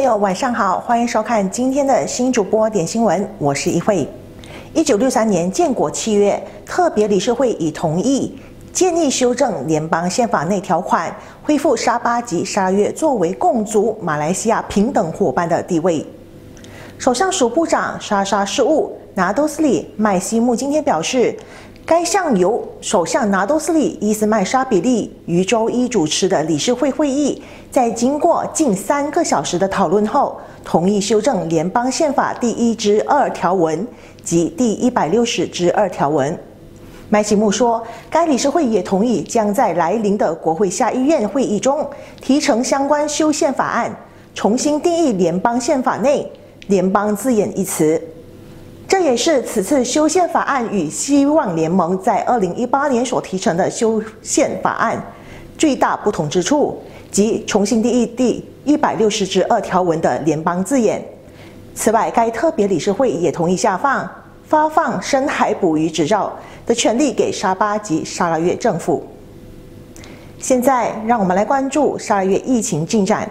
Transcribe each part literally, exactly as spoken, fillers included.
朋友晚上好，欢迎收看今天的新主播点新闻，我是一慧。一九六三年建国七月，特别理事会已同意建议修正联邦宪法内条款，恢复沙巴及沙拉越作为共族马来西亚平等伙伴的地位。首相署部长沙沙事务拿督斯里麦西木今天表示，该项由首相拿督斯里伊斯麦沙比利于周一主持的理事会会议，在经过近三个小时的讨论后，同意修正联邦宪法第一之二条文及第一百六十之二条文。麦西木说，该理事会也同意将在来临的国会下议院会议中提呈相关修宪法案，重新定义联邦宪法内联邦字眼一词。这也是此次修宪法案与希望联盟在二零一八年所提成的修宪法案最大不同之处，即重新定义第一百六十之二条文的联邦字眼。此外，该特别理事会也同意下放发放深海捕鱼执照的权利给沙巴及沙拉越政府。现在，让我们来关注沙拉越疫情进展。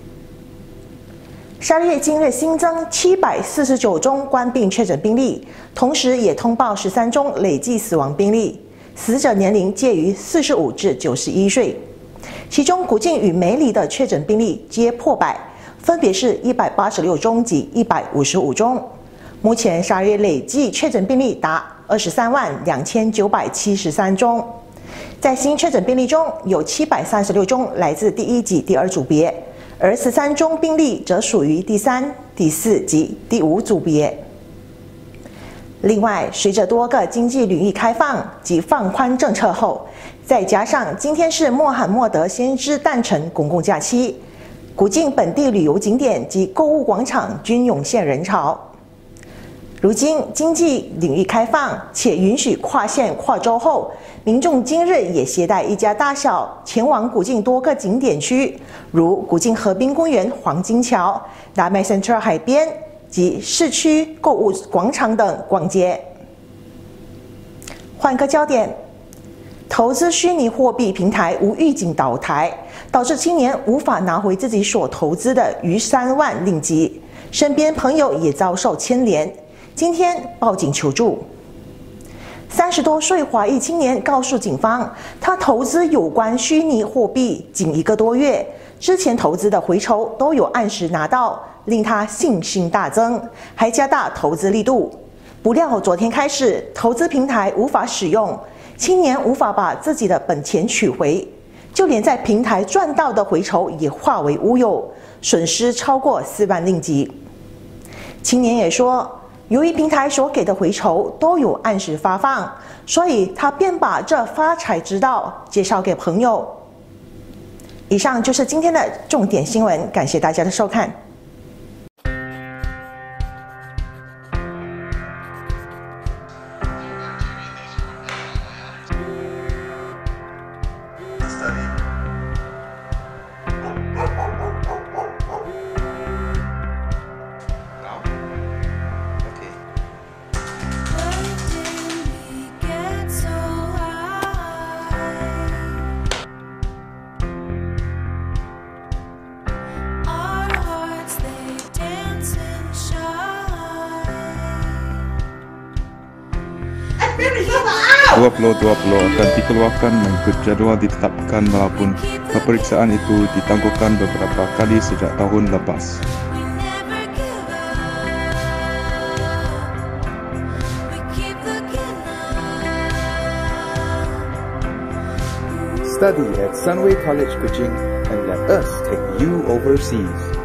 沙拉越今日新增七百四十九宗冠病确诊病例，同时也通报十三宗累计死亡病例，死者年龄介于四十五至九十一岁。其中，古晋与梅里的确诊病例皆破百，分别是一百八十六宗及一百五十五宗。目前，沙拉越累计确诊病例达二十三万两千九百七十三宗。在新确诊病例中，有七百三十六宗来自第一及第二组别。而十三宗病例则属于第三、第四及第五组别。另外，随着多个经济领域开放及放宽政策后，再加上今天是穆罕默德先知诞辰公共假期，古晋本地旅游景点及购物广场均涌现人潮。如今经济领域开放且允许跨县跨州后，民众今日也携带一家大小前往古晋多个景点区，如古晋河滨公园、黄金桥、达麦 Central 海边及市区购物广场等逛街。换个焦点，投资虚拟货币平台无预警倒台，导致青年无法拿回自己所投资的逾三万令吉，身边朋友也遭受牵连。今天报警求助。三十多岁华裔青年告诉警方，他投资有关虚拟货币仅一个多月，之前投资的回酬都有按时拿到，令他信心大增，还加大投资力度。不料昨天开始，投资平台无法使用，青年无法把自己的本钱取回，就连在平台赚到的回酬也化为乌有，损失超过四万令吉。青年也说，由于平台所给的回酬都有按时发放，所以他便把这发财之道介绍给朋友。以上就是今天的重点新闻，感谢大家的收看。 dua puluh dua puluh akan dikeluarkan mengikut jadual ditetapkan walaupun peperiksaan itu ditangguhkan beberapa kali sejak tahun lepas. Study at Sunway College Kuching and let us take you overseas.